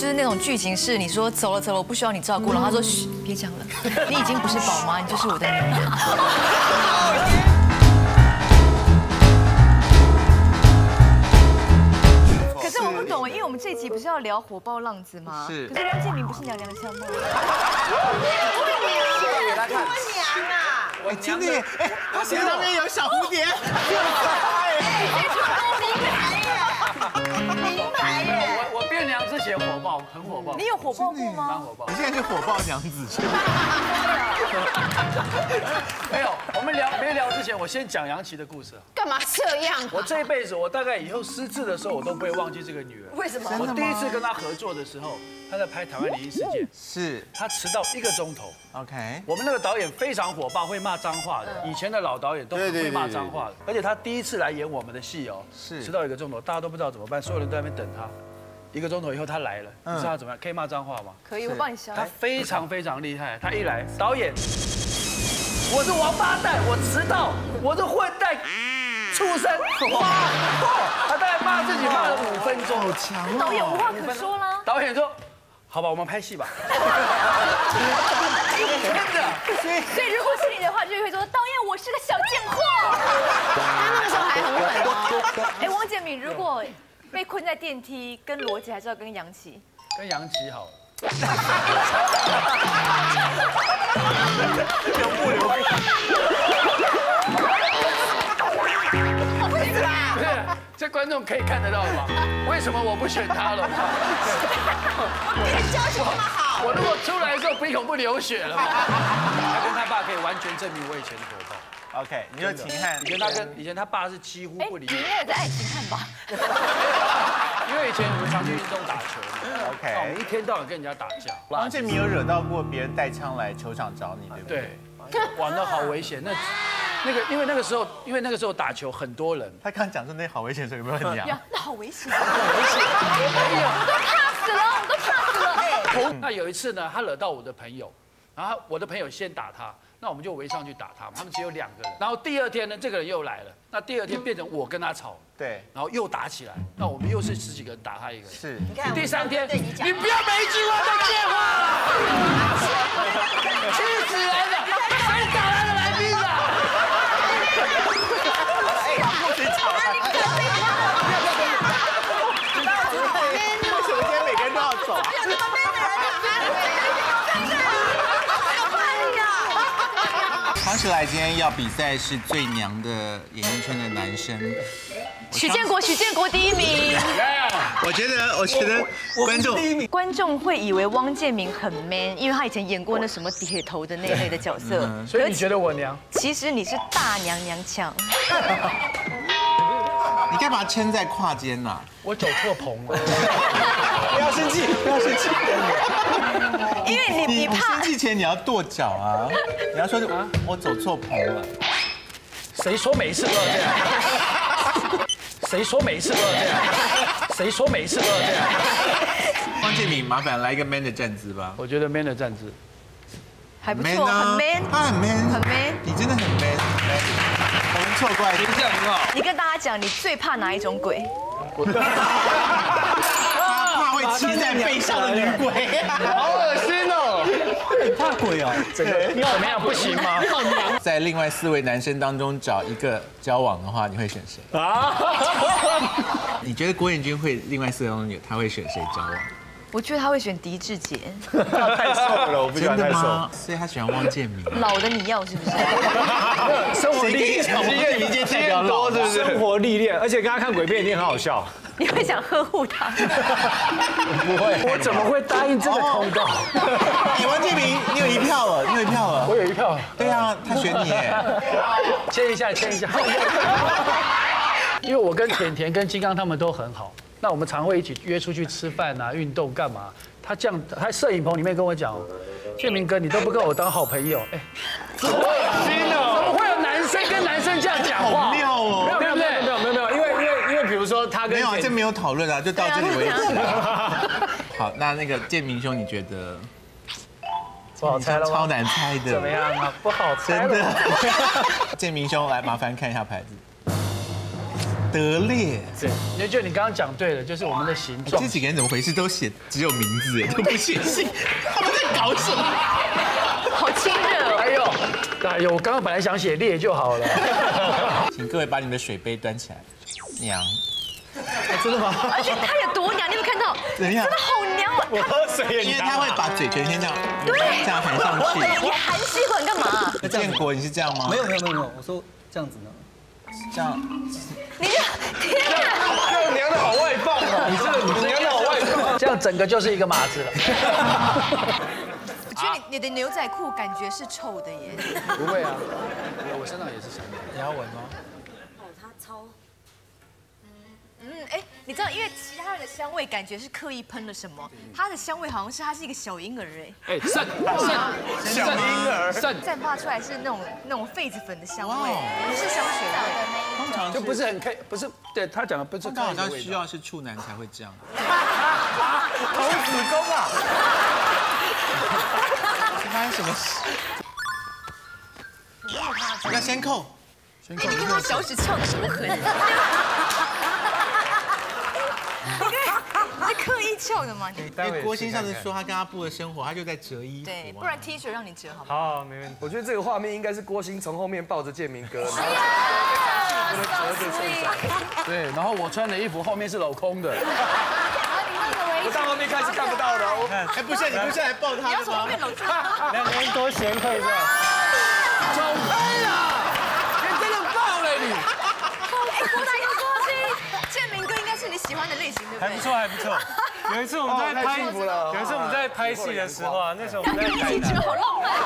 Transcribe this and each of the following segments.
就是那种剧情是你说走了，我不需要你照顾，然后他说嘘，别讲了，你已经不是宝妈，你就是我的女人。可是我不懂，因为我们这一集不是要聊火爆浪子吗？ 是。 可是汪建民不是娘娘腔吗？ 给他看。 我真的耶，哎，他鞋上面有小蝴蝶。 名牌耶！我变娘之前火爆，很火爆。 你有火爆过吗？ 蛮火爆。 你现在是火爆娘子是吗？ 没有，我们没聊之前，我先讲杨琪的故事。 干嘛这样？ 我这一辈子，我大概以后失智的时候，我都不会忘记这个女人。 为什么？ 我第一次跟她合作的时候，她在拍《台湾灵异事件》， 是她迟到1个钟头。 OK， 我们那个导演非常火爆，会骂脏话的。以前的老导演都会骂脏话的，而且他第一次来演我们的戏哦， 是迟到1个钟头，大家都不知道怎么办，所有人都在那边等他。1个钟头以后他来了，你知道他怎么样？可以骂脏话吗？ 可以，我帮你消。 他非常非常厉害，他一来，导演，我是王八蛋，我迟到，我是混蛋，畜生，哇！他大概骂自己骂了5分钟， 好强哦！ 导演无话可说啦。 导演说。好吧，我们拍戏吧。真的， 所以如果是你的话，就会说导演，我是个小贱货。 他那个时候还很狠。 哎，汪建民如果被困在电梯，跟罗杰还是要跟杨琪？ 跟杨琪好了。 留不留？ 为什么？ 不是，这观众可以看得到吗？为什么我不选他了？ 你教什么好？ 我如果出来的时候鼻孔不流血了嘛？他跟他爸可以完全证明我以前的火爆。 OK，你说秦汉， 以前他爸是几乎不理你应该有在爱情看吧？ 因为以前我们常去运动打球嘛 OK 那我们一天到晚跟人家打架。 汪建民有惹到过别人带枪来球场找你，对不对？ 对，哇，那好危险。因为那个时候打球很多人。 他刚讲说那好危险，所以有没有很娘？ 那好危险，我都怕死了。 那有一次呢，他惹到我的朋友，然后我的朋友先打他，那我们就围上去打他，他们只有2个人。然后第2天呢，这个人又来了，那第2天变成我跟他吵， 对， 然后又打起来，那我们又是10几个人打他一个人。 是。 第3天，你不要每一句话都接话，气死人了！谁打他的来宾啊？ 为什么今天每个人都要走？黄史莱今天要比赛是最娘的演艺圈的男生。 许建国第1名。 我觉得观众会以为汪建民很 man， 因为他以前演过那什么铁头的那一类的角色。 所以你觉得我娘？ 其实你是大娘娘腔。 你干嘛撑在胯间呐？ 我走错棚了。 不要生气，不要生气。 因为你怕生气前你要跺脚啊！你要说我走错棚了。 谁说每一次都要这样？谁说每一次都要这样？谁说每一次都要这样？ 汪建民，麻烦来一个 man 的站姿吧。 我觉得 man 的站姿还不错，很 man， 他很 man， 很 man， 你真的很 man。我们错怪你， 这样很好。 你跟大家讲，你最怕哪一种鬼？ 他怕会骑在背上的女鬼， 好恶心哦！ 怕鬼哦。 这个你怎么样？不行吗？ 在另外4位男生当中找一个交往的话，你会选谁？ 啊？ 你觉得郭彦均会另外4位当中他会选谁交往？ 我觉得他会选狄志杰。 太瘦了，我不喜欢太瘦。 所以他喜欢汪建民。 老的你要是不是？ 生活历练， 民间代表老， 是不是？生活历练，而且跟他看鬼片一定很好笑。 你会想呵护他？ 不会， 我怎么会答应这个通告？ 汪建民，你有1票了，你有1票了。 我有1票。 对啊，他选你耶。 签一下。因为我跟甜甜跟金刚他们都很好。那我们常会一起约出去吃饭啊、运动干嘛？他这样，他摄影棚里面跟我讲，建民哥，你都不跟我当好朋友，哎，好恶心哦！怎么会有男生跟男生这样讲话？ 好妙哦！ 没有，因为比如说他跟没有啊，这没有讨论啊，就到这里为止。好，那个建民兄，你觉得？ 不好猜了吗？ 超难猜的。 怎么样啊？不好猜。 真的。建民兄，来麻烦看一下牌子。 得裂。 对，就你刚刚讲对了，就是我们的形状这。几个人怎么回事？都写只有名字，都不写姓，他们在搞什么？ 好亲热哦。 哎呦，我刚刚本来想写裂就好了。 请各位把你们的水杯端起来。娘， 真的吗？ 而且他有多娘，你有没有看到？ 怎样真的好娘哦！ 我喝水也因为他会把嘴唇先这样， 对这样含上去。 你含吸管干嘛？ 建国，你是这样吗？ 没有，我说这样子呢。 这样。 你这天哪！ 这娘的好外放哦！你娘的好外放。 这样整个就是一个马子了。 我觉得你的牛仔裤感觉是臭的耶。 不会啊，我身上也是香的。 你要闻吗？ 你知道，因为其他人的香味感觉是刻意喷了什么，它的香味好像是它是一个小婴儿哎， 肾小婴儿， 散发出来是那种痱子粉的香味，不是香水味。 通常就不是很开，不是对他讲的不是通常好像需要是处男才会这样。 童子功啊！ 发生什么事？要先扣。 你跟他小指翘的什么痕？你是刻意翘的吗？你因为郭鑫上次说他跟他布的生活，他就在折衣服。 对，不然 T 恤让你折好不好，没问题。 我觉得这个画面应该是郭鑫从后面抱着建明哥，然后对，然后我穿的衣服后面是镂空的。 我到后面开始看不到了。 哎，不是，你不是来抱他的吗？ 两个人多贤惠这样。 走开啦！你真的爆了你！ 建明哥应该是你喜欢的类型，对不对？ 还不错，还不错。有一次我们在拍，有一次我们在拍戏的时候啊，那时候我们在台南， 好浪漫。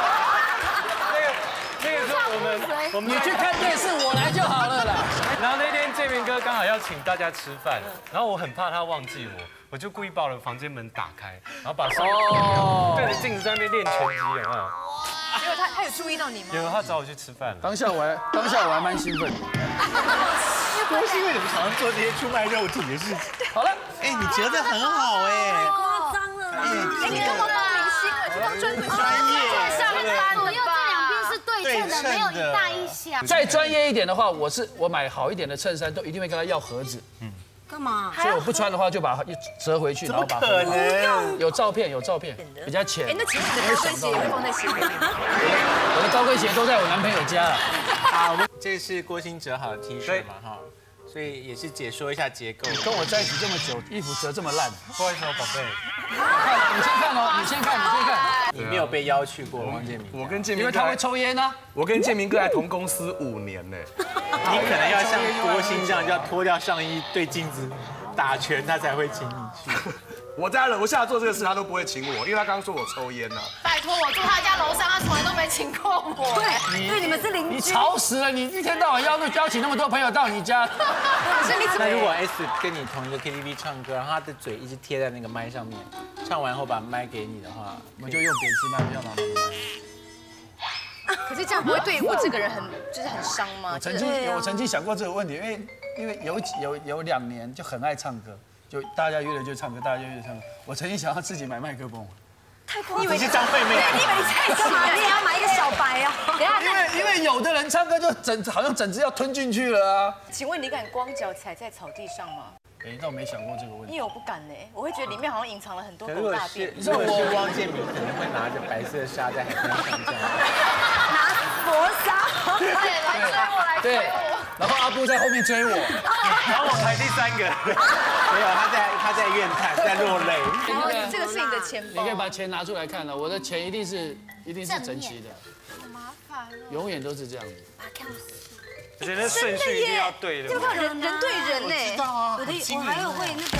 那个时候我们你去看电视，我来就好了啦。 然后那天建明哥刚好要请大家吃饭，然后我很怕他忘记我就故意把我的房间门打开，然后把手对着镜子在那边练拳击，有没有？ 结果他有注意到你吗？ 有，他找我去吃饭了。 当下我还蛮兴奋的。 郭鑫为什么常常做这些出卖肉体的事情？ 好了， 哎，你折得很好哎， 夸张了啦！ 哎，你干嘛当明星啊？去当专业上班左右这两边是对称的，没有一大一小。 再专业一点的话，我买好一点的衬衫都一定会跟他要盒子， 干嘛？ 所以我不穿的话就把它折回去，然后把可能有照片，比较浅。 哎，那请问你的高跟鞋也会放在鞋里面吗？ 我的高跟鞋都在我男朋友家了。 好，这是郭鑫折好的 T 恤嘛哈，所以也是解说一下结构。 跟我在一起这么久，衣服折这么烂， 不好意思哦，宝贝。 你先看哦，你先看。 你没有被邀去过汪建民， 我跟建明哥因为他会抽烟呢。 我跟建明哥还同公司5年呢。 你可能要像郭鑫这样，要脱掉上衣对镜子打拳，他才会请你去。 我在楼下做这个事，他都不会请我，因为他刚刚说我抽烟呢。 拜托，我住他家楼上，他从来都没请过我。对，你们是邻居。 你吵死了！你一天到晚邀请那么多朋友到你家， 可是你怎么？ 那如果 S 跟你同一个 KTV 唱歌，然后他的嘴一直贴在那个麦上面，唱完后把麦给你的话， 我就用别支麦，不要拿我的麦。 可是这样不会对我这个人很伤吗？ 我曾经想过这个问题，因为有2年就很爱唱歌，就大家约了就唱歌，大家约了就唱歌。我曾经想要自己买麦克风， 你以为你是张惠妹？ 你以为你蔡琴啊？你也要买一个小白啊？等一下， 因为有的人唱歌就好像整只要吞进去了啊。 请问你敢光脚踩在草地上吗？ 哎，倒没想过这个问题。 因为我不敢呢，我会觉得里面好像隐藏了很多狗大便。 如果是汪建民，可能会拿着白色沙在海滩上这样。 拿佛沙， 对，然后阿布在后面追我， 然后我排第3个。 没有，他在怨叹，在落泪。 然后这个是你的钱包， 你可以把钱拿出来看了，我的钱一定是整齐的， 好麻烦哦。 永远都是这样子。 而且那顺序一定要对的。 就靠人对人呢。 知道啊， 我还有会那个。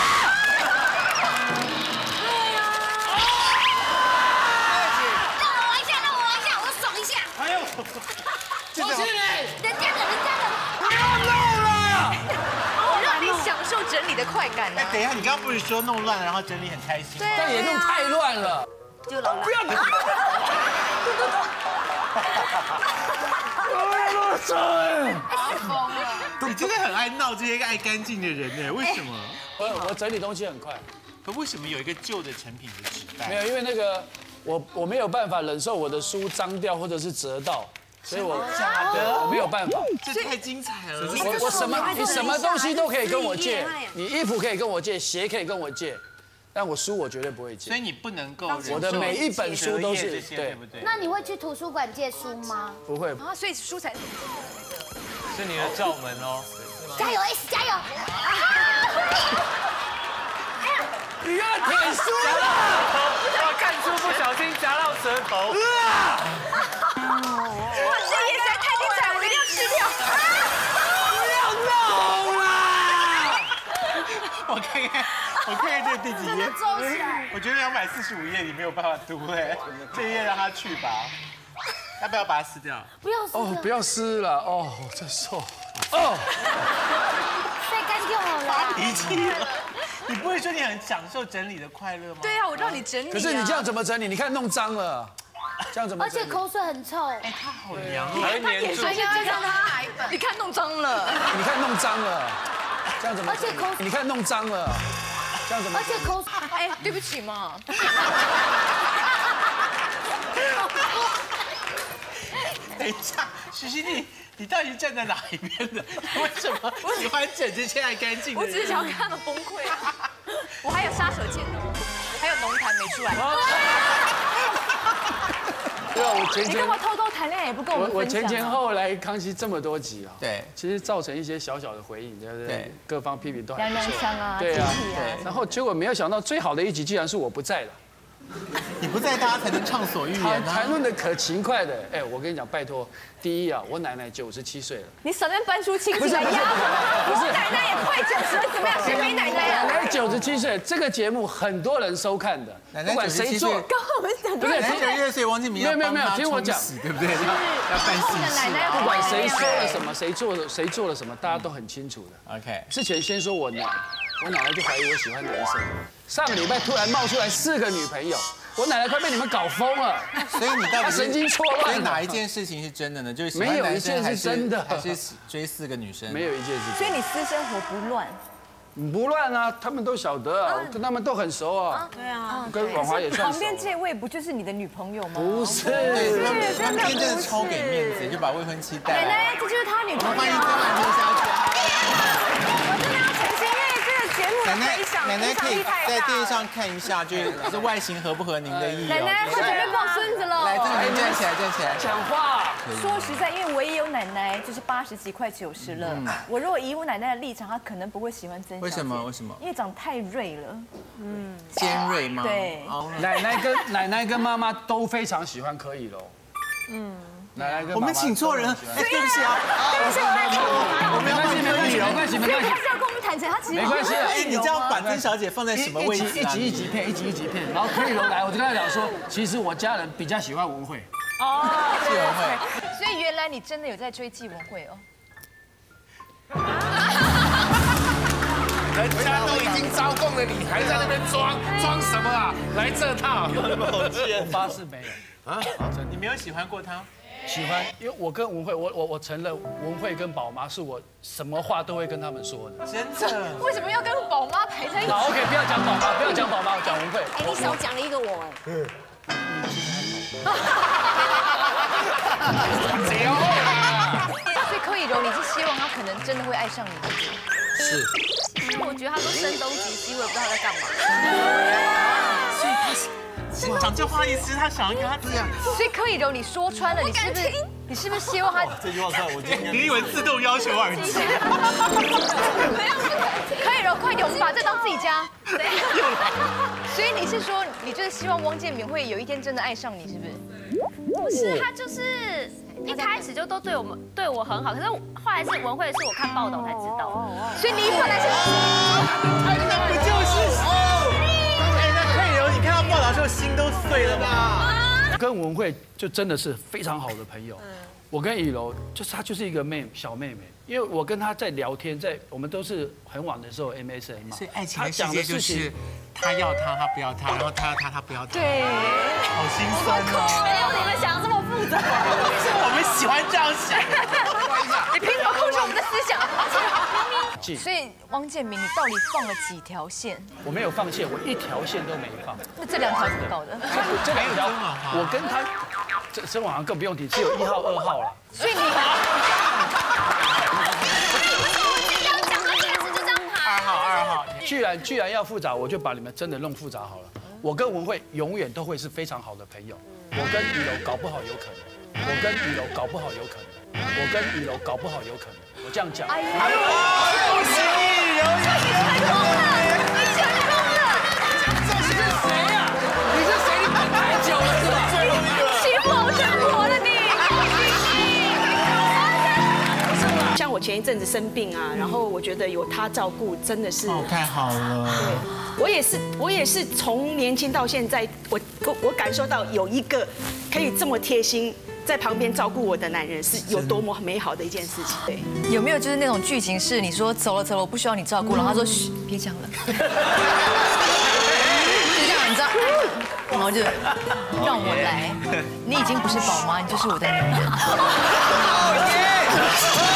让我玩一下，我爽一下。 还有， 周庆磊， 人家的。 不要弄了！ 我让你享受整理的快感呢哎，。等一下，你刚刚不是说弄乱了，然后整理很开心吗？ 但也弄太乱了。 就老了。 不要拿！ 你真的很爱闹这些爱干净的人呢？为什么？ 我整理东西很快， 可为什么有一个旧的成品的纸袋？ 没有，因为那个我没有办法忍受我的书脏掉或者是折到， 所以我假的， 我没有办法。 这太精彩了。 你什么东西都可以跟我借，你衣服可以跟我借，鞋可以跟我借，但我书我绝对不会借。 所以你不能够我的每一本书都是对不对？ 那你会去图书馆借书吗？ 不会。 啊，所以书才是你的罩门哦。 加油 S 加油！ 你要舔书了！ 要看书不小心夹到舌头。 哇，这也实在太精彩，我一定要吃掉。 不要闹啦！ 我看这第几页？我觉得245页你没有办法读哎，这一页让他去吧。要不要把它撕掉？ 哦，不要撕了哦，这瘦哦， 晒干就好了。 脾气了。你不会说你很享受整理的快乐吗？ 对啊，我让你整理。 可是你这样怎么整理？你看弄脏了，这样怎么整理？ 而且口水很臭。 哎，他好凉哦。 还黏住。 而且这张他，你看弄脏了。 你看弄脏了，这样怎么？ 而且口水， 你看弄脏了，这样怎么？ 而且口水， 哎，对不起嘛。 等一下，徐熙娣，你到底站在哪一边的？为什么喜欢整这些爱干净的人？ 我只是想要看他们崩溃。我还有杀手锏哦，还有龙潭没出来。 对啊， 你干嘛偷偷谈恋爱也不跟我们我分享？ 前后来康熙这么多集啊， 对， 其实造成一些小小的回应，对不对？ 对， 各方批评都还娘不错。 娘腔啊， 对啊， 对。 然后结果没有想到最好的一集居然是我不在了。 你不在，大家才能畅所欲言啊！ 谈论的可勤快的，哎，我跟你讲，拜托，第一啊，我奶奶97岁了， 你少在那边搬出亲戚来压我，我奶奶也快90了，怎么样？谁没奶奶啊？ 奶奶97岁，这个节目很多人收看的， 奶奶不管谁做， 刚刚我们讲不是 92岁，王建民没有，听我讲， 对不对？要办喜事， 不管谁说了什么，谁做了什么，大家都很清楚的。 OK， 之前先说我奶奶就怀疑我喜欢男生，上个礼拜突然冒出来4个女朋友。我奶奶快被你们搞疯了， 所以你到底神经错乱？ 所以哪一件事情是真的呢？就是没有一件是真的， 还是追4个女生？ 没有一件是真的。 所以你私生活不乱？ 不乱啊，他们都晓得啊，我跟他们都很熟啊。 对啊， 跟婉华也算熟。 旁边这位不就是你的女朋友吗？ 不是， 他们今天真的超给面子，就把未婚妻带来。 奶奶，这就是他女朋友。 欢迎曾婉婷小姐。 我真的要澄清，因为这个节目奶奶可以在电视上看一下，就是外形合不合您的意哦。 奶奶，她准备抱孙子了。 来，曾婉婷站起来，站起来。 讲话。 说实在，因为我也有奶奶，就是80几快90了。我如果以我奶奶的立场，她可能不会喜欢曾小姐。 为什么？为什么？ 因为长太锐了。 尖锐吗？ 对。 奶奶跟妈妈都非常喜欢柯以柔。奶奶跟我们请错人，对不起啊， 对不起，我来错了。 没关系，没关系。 所以他是要跟我们坦诚，他其实没关系。 哎，你这样把曾小姐放在什么位置啊？ 一集片，然后柯以柔来，我就跟他讲说，其实我家人比较喜欢文慧。 哦， 纪文慧。 所以原来你真的有在追纪文慧哦。 人家都已经招供了，你还在那边装什么啊？来这套， 我发誓没有啊， 你没有喜欢过他？ 喜欢，因为我跟文慧，我承认文慧跟宝妈是我什么话都会跟他们说的。 真的？ 为什么要跟宝妈排在一起？ 好 ，OK， 不要讲宝妈，我讲文慧。 哎，你少讲了一个我哎。 所以柯以柔，你是希望他可能真的会爱上你？ 是。 因为我觉得他都声东击西，我也不知道他在干嘛。 讲这话意思，他想要跟他这样。 所以柯以柔，你说穿了，你是不是希望他？ 这句话算我今天。你以为自动要求耳机？ 柯以柔，快点，我们把这当自己家。所以你是说，你就是希望汪建民会有一天真的爱上你，是不是？ 不是，他就是一开始就都对我很好，可是后来是文慧，是我看报道才知道。 所以你本来是， 那不就是哦？哎，那柯以柔，你看到报道之后心都碎了吧？ 跟文慧就真的是非常好的朋友。我跟以柔她就是一个小妹妹，因为我跟她在聊天，我们都是很晚的时候 MSN 嘛。 所以爱情的世界就是他要他，他不要他，然后他要他，他不要他。 对， 好心酸哦。 没有你们想的这么复杂。 是我们喜欢这样想。 你凭什么控制我们的思想？所以汪建民，你到底放了几条线？ 我没有放线，我一条线都没放。 那这2条怎么搞的？ 这2条，我跟他这生活好像更不用提，只有1号、2号了。 所以你 2号， 既然要复杂，我就把你们真的弄复杂好了。我跟文慧永远都会是非常好的朋友，我跟雨柔搞不好有可能，我跟雨柔搞不好有可能，我跟雨柔搞不好有可能。我这样讲。哎呀， 恭喜雨柔成功了， 你成功了！ 这是谁呀？你是谁？你等太久了是吧？ 最后一个， 起否生活了你。 像我前一阵子生病啊，然后我觉得有他照顾真的是太好了。 对，我也是从年轻到现在，我感受到有一个可以这么贴心在旁边照顾我的男人是有多么美好的一件事情。对， 有没有就是那种剧情是你说走了，我不需要你照顾，然后他说嘘，别讲了，就这样你知道，然后就让我来，你已经不是宝妈，你就是我的女人。